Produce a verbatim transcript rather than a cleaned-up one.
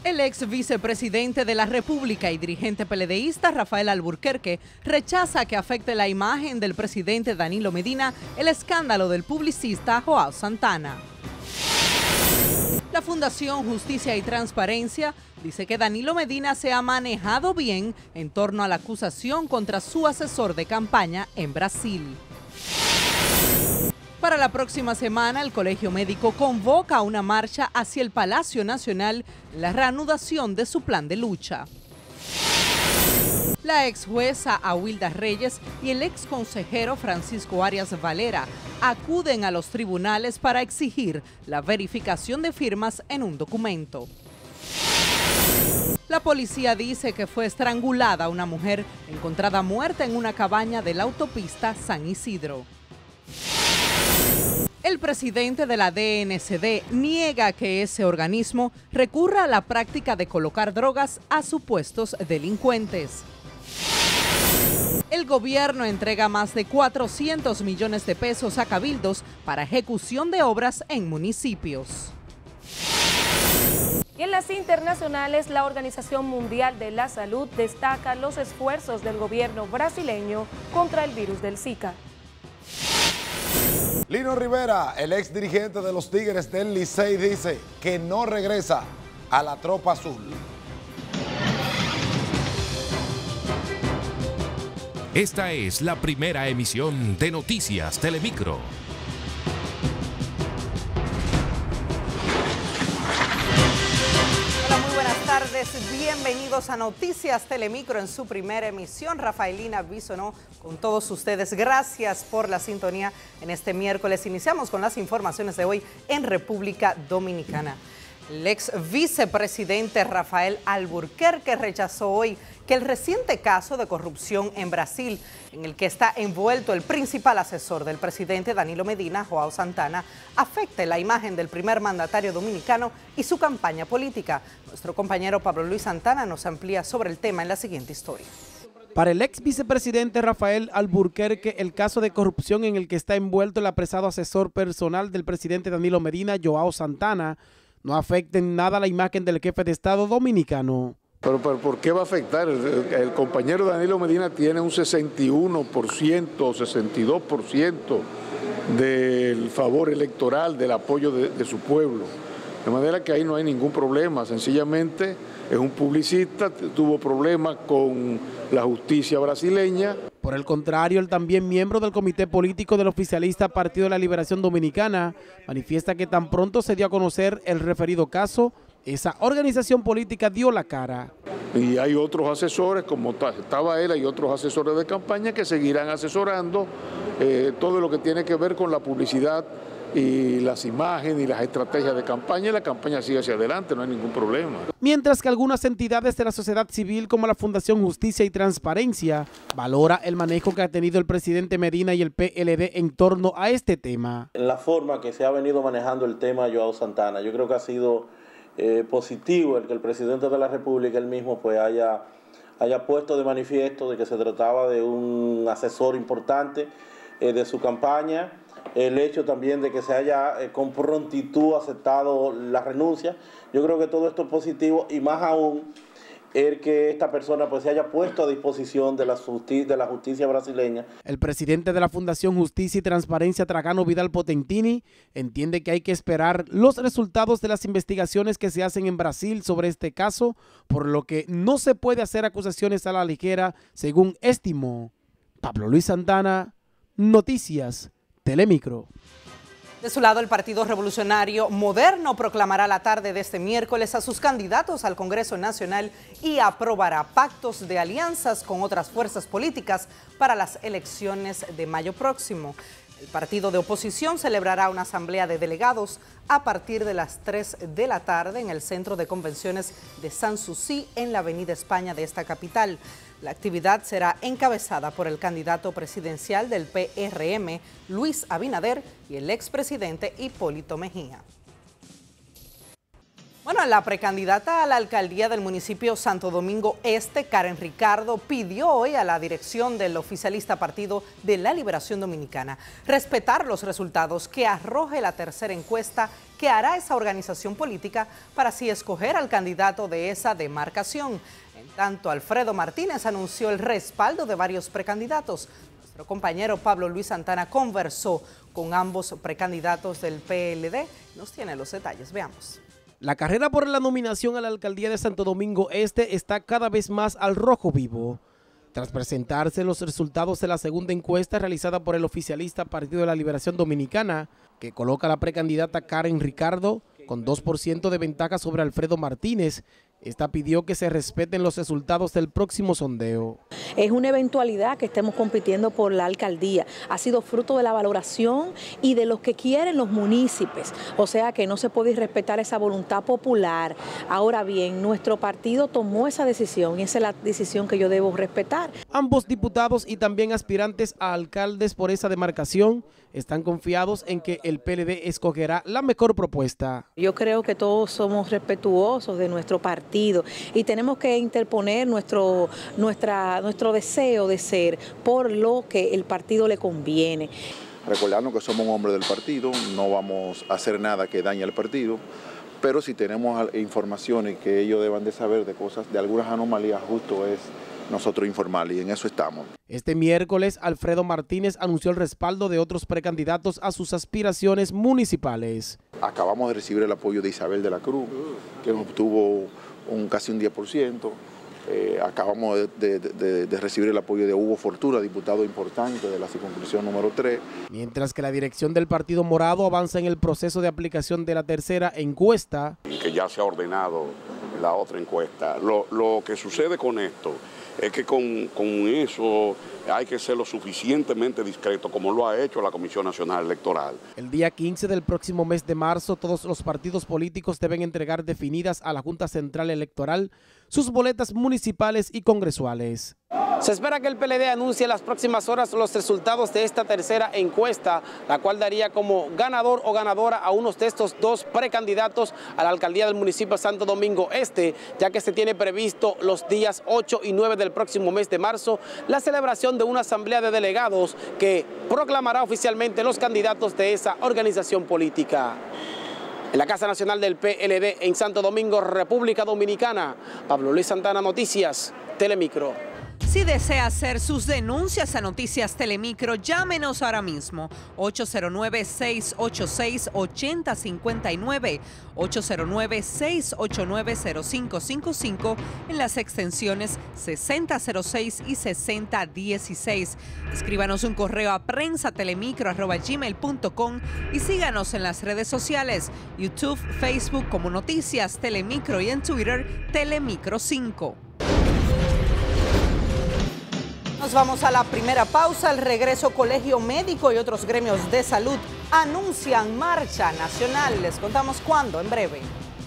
El ex vicepresidente de la República y dirigente peledeísta Rafael Alburquerque rechaza que afecte la imagen del presidente Danilo Medina el escándalo del publicista Joao Santana. La Fundación Justicia y Transparencia dice que Danilo Medina se ha manejado bien en torno a la acusación contra su asesor de campaña en Brasil. Para la próxima semana, el Colegio Médico convoca una marcha hacia el Palacio Nacional en la reanudación de su plan de lucha. La ex jueza Awilda Reyes y el ex consejero Francisco Arias Valera acuden a los tribunales para exigir la verificación de firmas en un documento. La policía dice que fue estrangulada una mujer encontrada muerta en una cabaña de la autopista San Isidro. El presidente de la D N C D niega que ese organismo recurra a la práctica de colocar drogas a supuestos delincuentes. El gobierno entrega más de cuatrocientos millones de pesos a cabildos para ejecución de obras en municipios. Y en las internacionales, la Organización Mundial de la Salud destaca los esfuerzos del gobierno brasileño contra el virus del Zika. Lino Rivera, el ex dirigente de los Tigres del Licey, dice que no regresa a la tropa azul. Esta es la primera emisión de Noticias Telemicro. Hola, muy buenas tardes. Bienvenidos a Noticias Telemicro en su primera emisión. Rafaelina Bisonó con todos ustedes. Gracias por la sintonía en este miércoles. Iniciamos con las informaciones de hoy en República Dominicana. El ex vicepresidente Rafael Alburquerque rechazó hoy que el reciente caso de corrupción en Brasil, en el que está envuelto el principal asesor del presidente Danilo Medina, Joao Santana, afecte la imagen del primer mandatario dominicano y su campaña política. Nuestro compañero Pablo Luis Santana nos amplía sobre el tema en la siguiente historia. Para el ex vicepresidente Rafael Alburquerque, el caso de corrupción en el que está envuelto el apresado asesor personal del presidente Danilo Medina, Joao Santana, no afecta en nada la imagen del jefe de Estado dominicano. Pero, pero ¿por qué va a afectar? El, el compañero Danilo Medina tiene un sesenta y uno por ciento, sesenta y dos por ciento del favor electoral, del apoyo de, de su pueblo. De manera que ahí no hay ningún problema, sencillamente es un publicista, tuvo problemas con la justicia brasileña. Por el contrario, el también miembro del comité político del oficialista Partido de la Liberación Dominicana manifiesta que tan pronto se dio a conocer el referido caso, esa organización política dio la cara. Y hay otros asesores, como estaba él, hay otros asesores de campaña que seguirán asesorando eh, todo lo que tiene que ver con la publicidad y las imágenes y las estrategias de campaña, y la campaña sigue hacia adelante, no hay ningún problema. Mientras que algunas entidades de la sociedad civil, como la Fundación Justicia y Transparencia, valora el manejo que ha tenido el presidente Medina y el P L D en torno a este tema. En la forma que se ha venido manejando el tema Joao Santana, yo creo que ha sido eh, positivo el que el presidente de la República él mismo pues haya, haya puesto de manifiesto de que se trataba de un asesor importante eh, de su campaña. El hecho también de que se haya eh, con prontitud aceptado la renuncia, yo creo que todo esto es positivo, y más aún el que esta persona pues se haya puesto a disposición de la, justi de la justicia brasileña. El presidente de la Fundación Justicia y Transparencia, Tragano Vidal Potentini, entiende que hay que esperar los resultados de las investigaciones que se hacen en Brasil sobre este caso, por lo que no se puede hacer acusaciones a la ligera, según estimó. Pablo Luis Santana, Noticias Telemicro. De su lado, el Partido Revolucionario Moderno proclamará la tarde de este miércoles a sus candidatos al Congreso Nacional y aprobará pactos de alianzas con otras fuerzas políticas para las elecciones de mayo próximo. El partido de oposición celebrará una asamblea de delegados a partir de las tres de la tarde en el Centro de Convenciones de Sanssouci, en la Avenida España de esta capital. La actividad será encabezada por el candidato presidencial del P R M, Luis Abinader, y el expresidente Hipólito Mejía. Bueno, la precandidata a la alcaldía del municipio Santo Domingo Este, Karen Ricardo, pidió hoy a la dirección del oficialista Partido de la Liberación Dominicana respetar los resultados que arroje la tercera encuesta que hará esa organización política para así escoger al candidato de esa demarcación. En tanto, Alfredo Martínez anunció el respaldo de varios precandidatos. Nuestro compañero Pablo Luis Santana conversó con ambos precandidatos del P L D. Nos tiene los detalles, veamos. La carrera por la nominación a la alcaldía de Santo Domingo Este está cada vez más al rojo vivo. Tras presentarse los resultados de la segunda encuesta realizada por el oficialista Partido de la Liberación Dominicana, que coloca a la precandidata Karen Ricardo con dos por ciento de ventaja sobre Alfredo Martínez, esta pidió que se respeten los resultados del próximo sondeo. Es una eventualidad que estemos compitiendo por la alcaldía. Ha sido fruto de la valoración y de lo que quieren los municipios. O sea que no se puede respetar esa voluntad popular. Ahora bien, nuestro partido tomó esa decisión y esa es la decisión que yo debo respetar. Ambos diputados y también aspirantes a alcaldes por esa demarcación están confiados en que el P L D escogerá la mejor propuesta. Yo creo que todos somos respetuosos de nuestro partido y tenemos que interponer nuestro, nuestra, nuestro deseo de ser por lo que el partido le conviene. Recordarnos que somos un hombre del partido, no vamos a hacer nada que dañe al partido, pero si tenemos informaciones que ellos deban de saber de cosas, de algunas anomalías, justo es nosotros informarles y en eso estamos. Este miércoles, Alfredo Martínez anunció el respaldo de otros precandidatos a sus aspiraciones municipales. Acabamos de recibir el apoyo de Isabel de la Cruz, que obtuvo un, casi un diez por ciento. Eh, acabamos de, de, de, de recibir el apoyo de Hugo Fortuna, diputado importante de la circunscripción número tres. Mientras que la dirección del Partido Morado avanza en el proceso de aplicación de la tercera encuesta. Que ya se ha ordenado la otra encuesta. Lo, lo que sucede con esto es que con, con eso hay que ser lo suficientemente discreto, como lo ha hecho la Comisión Nacional Electoral. El día quince del próximo mes de marzo, todos los partidos políticos deben entregar definidas a la Junta Central Electoral sus boletas municipales y congresuales. Se espera que el P L D anuncie en las próximas horas los resultados de esta tercera encuesta, la cual daría como ganador o ganadora a unos de estos dos precandidatos a la alcaldía del municipio de Santo Domingo Este, ya que se tiene previsto los días ocho y nueve del próximo mes de marzo la celebración de una asamblea de delegados que proclamará oficialmente los candidatos de esa organización política. En la Casa Nacional del P L D en Santo Domingo, República Dominicana, Pablo Luis Santana, Noticias Telemicro. Si desea hacer sus denuncias a Noticias Telemicro, llámenos ahora mismo, ocho cero nueve, seis ocho seis, ocho cero cinco nueve, ocho cero nueve, seis ocho nueve, cero cinco cinco cinco, en las extensiones sesenta cero seis y sesenta dieciséis. Escríbanos un correo a prensatelemicro arroba gmail punto com y síganos en las redes sociales, YouTube, Facebook como Noticias Telemicro y en Twitter, Telemicro cinco. Nos vamos a la primera pausa. Al regreso, Colegio Médico y otros gremios de salud anuncian marcha nacional. Les contamos cuándo, en breve.